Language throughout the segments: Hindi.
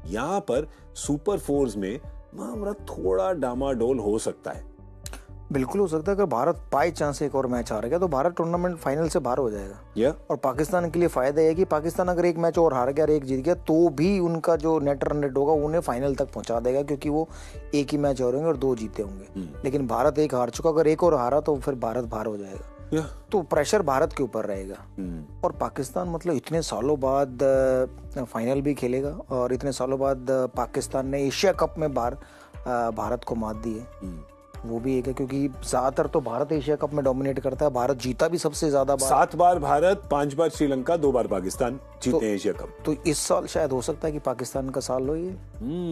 यहाँ पर सुपर फोर्स में हमारा थोड़ा डामाडोल हो सकता है। बिल्कुल हो सकता है। अगर भारत बाई चांस एक और मैच हार गया तो भारत टूर्नामेंट फाइनल से बाहर हो जाएगा। और पाकिस्तान के लिए फायदा है कि पाकिस्तान अगर एक मैच और हार गया और एक जीत गया तो भी उनका जो नेट रन रेट होगा उन्हें फाइनल तक पहुंचा देगा, क्योंकि वो एक ही मैच हारेंगे और 2 जीते होंगे। लेकिन भारत एक हार चुका, अगर एक और हारा तो फिर भारत बाहर हो जाएगा। तो प्रेशर भारत के ऊपर रहेगा। और पाकिस्तान मतलब इतने सालों बाद फाइनल भी खेलेगा, और इतने सालों बाद पाकिस्तान ने एशिया कप में भारत को मात दी है। वो भी एक है, क्योंकि ज्यादातर तो भारत एशिया कप में डोमिनेट करता है। भारत जीता भी सबसे ज्यादा बार, 7 बार भारत, 5 बार श्रीलंका, 2 बार पाकिस्तान जीते एशिया कप। तो इस साल शायद हो सकता है कि पाकिस्तान का साल हो ये।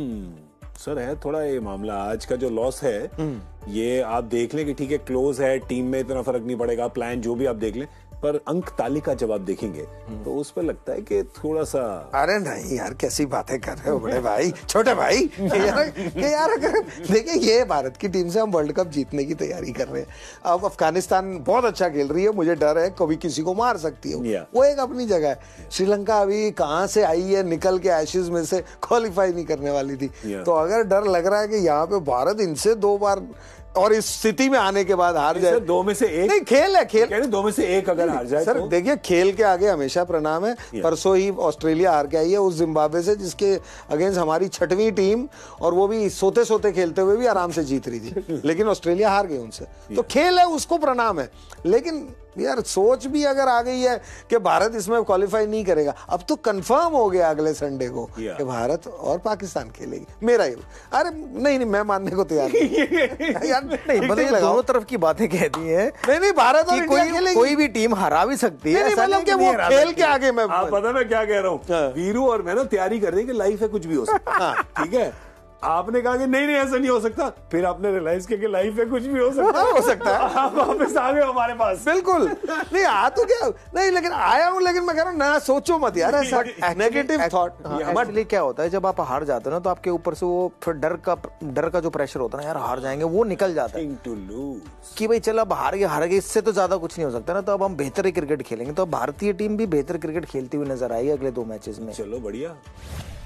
सर है थोड़ा ये मामला। आज का जो लॉस है ये आप देख लें कि ठीक है क्लोज है, टीम में इतना फर्क नहीं पड़ेगा, प्लान जो भी आप देख लें, पर अंक तालिका जब आप देखेंगे तो उस पर लगता है कि थोड़ा सा। अरे नहीं यार, कैसी बातें कर रहे हो बड़े भाई, छोटे भाई। यार अगर देखिए ये भारत की टीम से हम वर्ल्ड कप जीतने की तैयारी कर रहे हैं। अब अफगानिस्तान बहुत अच्छा खेल रही है, मुझे डर है कभी किसी को मार सकती है, वो एक अपनी जगह है। श्रीलंका अभी कहाँ से आई है, निकल के एशेज में से क्वालिफाई नहीं करने वाली थी। तो अगर डर लग रहा है कि यहाँ पे भारत इनसे 2 बार और इस स्थिति में आने के बाद हार जाए, 2 में से 1 नहीं, खेल है, खेल 2 में से 1 अगर हार जाए सर तो? देखिए खेल के आगे हमेशा प्रणाम है। परसों ही ऑस्ट्रेलिया हार के आई है उस जिम्बाब्वे से, जिसके अगेंस्ट हमारी 6वीं टीम, और वो भी सोते सोते खेलते हुए भी आराम से जीत रही थी, लेकिन ऑस्ट्रेलिया हार गई उनसे। तो खेल है, उसको प्रणाम है। लेकिन यार सोच भी अगर आ गई है कि भारत इसमें क्वालिफाई नहीं करेगा, अब तो कंफर्म हो गया अगले संडे को कि भारत और पाकिस्तान खेलेगी। मेरा ही अरे नहीं, मैं मानने को तैयार यार नहीं, मतलब दोनों तरफ की बातें कह दी है। नहीं, भारत और इंडिया खेलेगी, कोई भी टीम हरा भी सकती है। मतलब कि वो खेल के आगे मैं पता मैं क्या कह रहा हूँ, वीरू और मैं ना तैयारी कर रहे हैं कि लाइफ है, कुछ भी हो सकता है। ठीक है, आपने कहा कि नहीं ऐसा नहीं हो सकता, फिर आपने रियलाइज किया कि लाइफ में कुछ भी हो सकता है। आप वापस आ गए हमारे पास। बिल्कुल नहीं आ तो क्या नहीं, लेकिन आया हूँ, लेकिन मैं कह रहा हूँ ना सोचो मत यार ऐसा नेगेटिव थॉट। एक्चुअली क्या होता है, जब आप हार जाते हो ना तो आपके ऊपर से वो फिर डर का जो प्रेशर होता है ना, यार हार जाएंगे, वो निकल जाता है कि भाई चल अब हार गए, इससे तो ज्यादा कुछ नहीं हो सकता ना, तो अब हम बेहतर क्रिकेट खेलेंगे। तो भारतीय टीम भी बेहतर क्रिकेट खेलती हुई नजर आएगी अगले 2 मैचेस में। चलो बढ़िया।